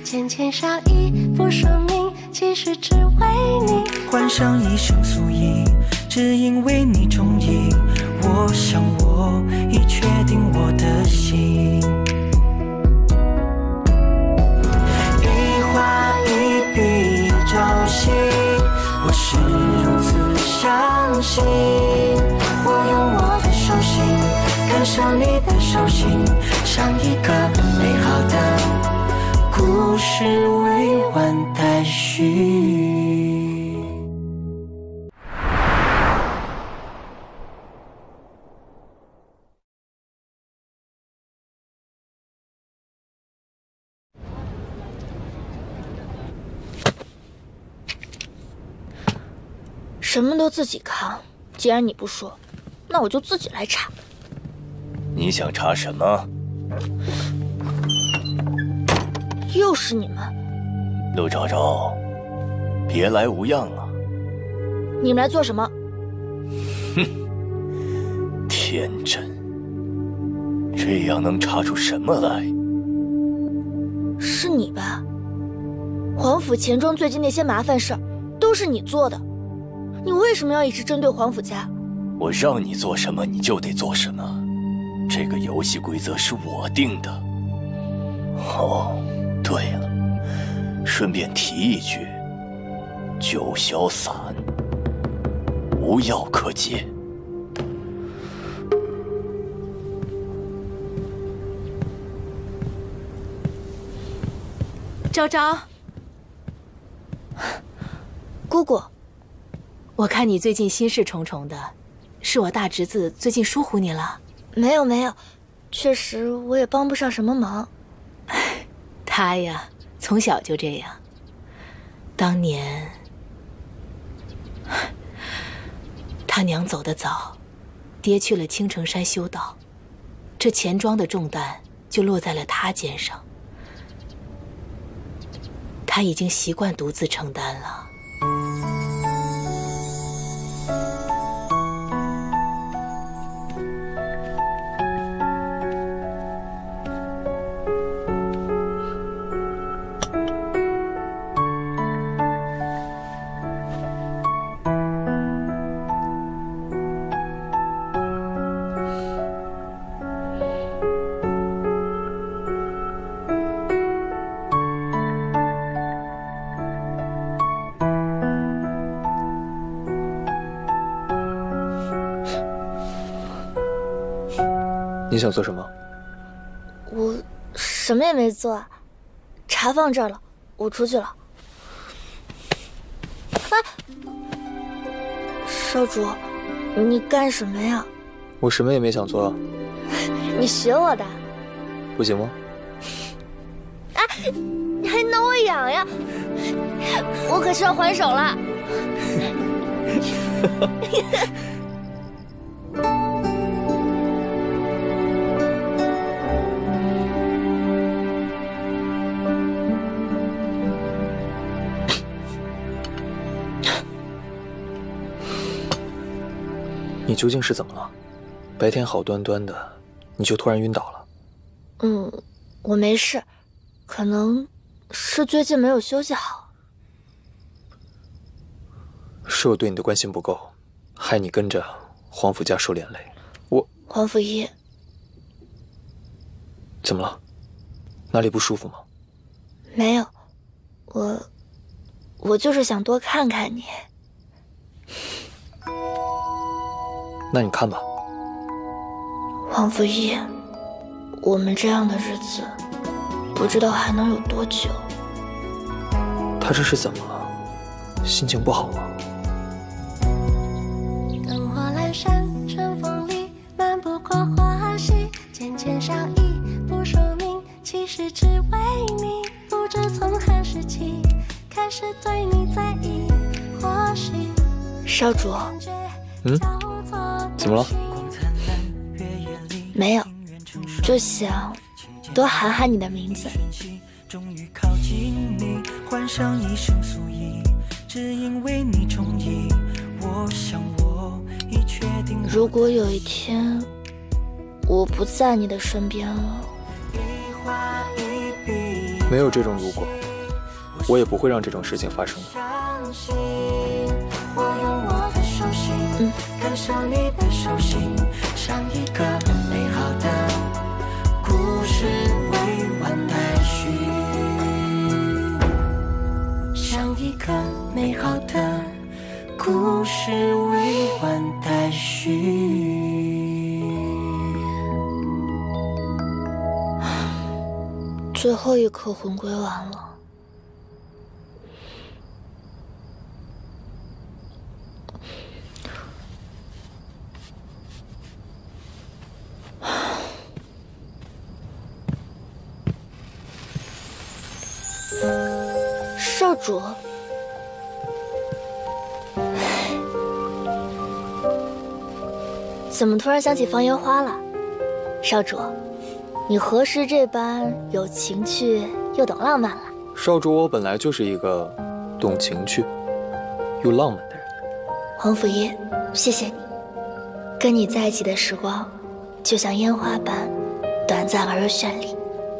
浅浅笑意，不说明其实只为你。 换上一生素衣，只因为你中意。我想我已确定我的心，一画一笔交心，我是如此相信。我用我的手心感受你的手心，像一个美好的故事未完待续。 什么都自己扛，既然你不说，那我就自己来查。 你想查什么？ 又是你们！ 陆昭昭，别来无恙啊！ 你们来做什么？ 哼，天真，这样能查出什么来？ 是你吧？皇府钱庄最近那些麻烦事儿，都是你做的。你为什么要一直针对皇府家？ 我让你做什么你就得做什么，这个游戏规则是我定的。哦，对了，顺便提一句，九霄散，无药可解。 昭昭， 姑姑。 我看你最近心事重重的，是我大侄子最近疏忽你了？ 没有没有，确实我也帮不上什么忙。 他呀，从小就这样。当年他娘走得早，爹去了青城山修道，这钱庄的重担就落在了他肩上。他已经习惯独自承担了。 你想做什么？ 我什么也没做啊，茶放这儿了，我出去了。少主，你干什么呀？ 我什么也没想做啊。 你学我的？ 不行吗？ 啊，你还挠我痒呀！我可是要还手了。 你究竟是怎么了？白天好端端的，你就突然晕倒了？ 我没事，可能是最近没有休息好。 是我对你的关心不够，害你跟着皇府家受连累。 皇甫一， 怎么了？哪里不舒服吗？ 没有，我就是想多看看你。 那你看吧。 皇甫一，我们这样的日子，不知道还能有多久。 他这是怎么了？心情不好吗？ 灯火阑珊，春风里漫步过花溪，浅浅笑意，不说明其实只为你。不知从何时起，开始对你在意。或许少主， 怎么了？ 没有，就想多喊喊你的名字。 终于靠近你，换上一身素衣，只因为你中意。我想我已确定。 如果有一天我不在你的身边了， 没有这种如果。 我也不会让这种事情发生的。 我用我的手心感受你的手心，像一个美好的故事未完待续，像一个美好的故事未完待续。 最后一颗魂归完了。少主，怎么突然想起放烟花了？少主，你何时这般有情趣又懂浪漫了？ 少主，我本来就是一个懂情趣又浪漫的人。 黄甫一，谢谢你，跟你在一起的时光，就像烟花般短暂而又绚丽。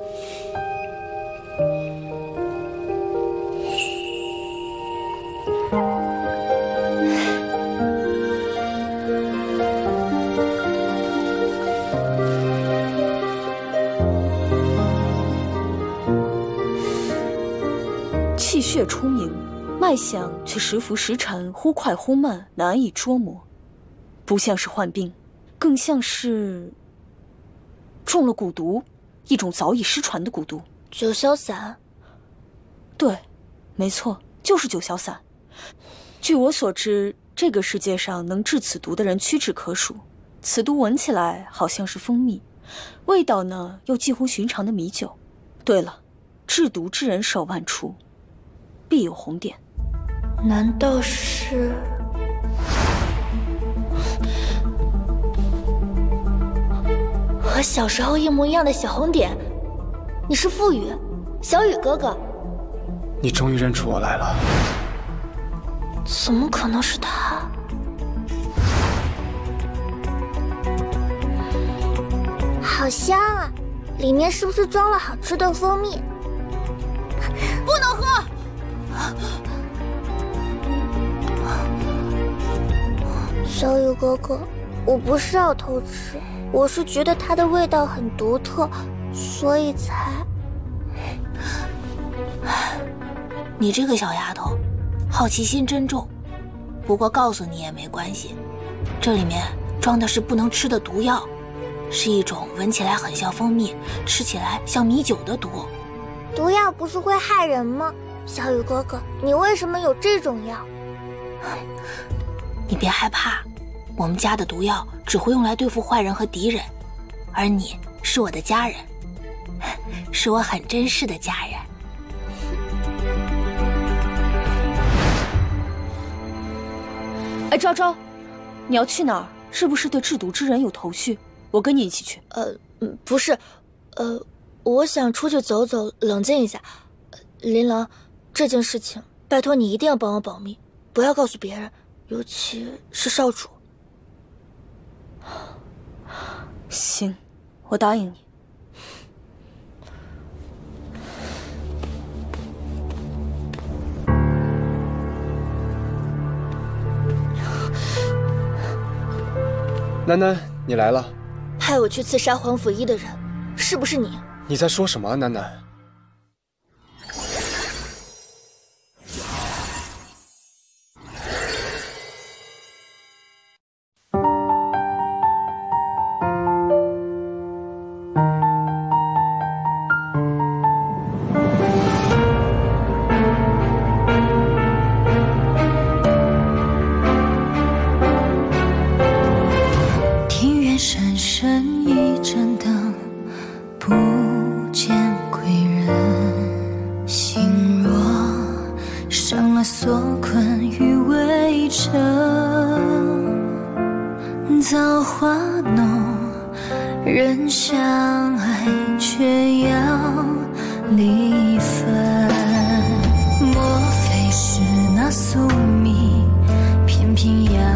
气血充盈，脉象却时浮时沉，忽快忽慢，难以捉摸。不像是患病，更像是中了蛊毒，一种早已失传的蛊毒。 九霄散。 对，没错，就是九霄散。据我所知，这个世界上能制此毒的人屈指可数。此毒闻起来好像是蜂蜜，味道呢又近乎寻常的米酒。对了，制毒之人手腕出，必有红点。 难道是？和小时候一模一样的小红点？你是傅宇，小雨哥哥。 你终于认出我来了。 怎么可能是他？好香啊！里面是不是装了好吃的蜂蜜？不能喝！小雨哥哥，我不是要偷吃，我是觉得它的味道很独特，所以才…… 你这个小丫头，好奇心真重。不过告诉你也没关系，这里面装的是不能吃的毒药，是一种闻起来很像蜂蜜，吃起来像米酒的毒。 毒药不是会害人吗？小雨哥哥，你为什么有这种药？ 你别害怕，我们家的毒药只会用来对付坏人和敌人，而你是我的家人，是我很珍视的家人。 哎，昭昭，你要去哪儿？是不是对制毒之人有头绪？我跟你一起去。 不是，我想出去走走，冷静一下。琳琅，这件事情拜托你一定要帮我保密，不要告诉别人，尤其是少主。 行，我答应你。 楠楠，你来了。 派我去刺杀黄甫一的人，是不是你？ 你在说什么啊，楠楠？ 深深一盏灯，不见归人。心若伤了所困于围城，造化浓，人相爱却要离分。莫非是那宿命偏偏要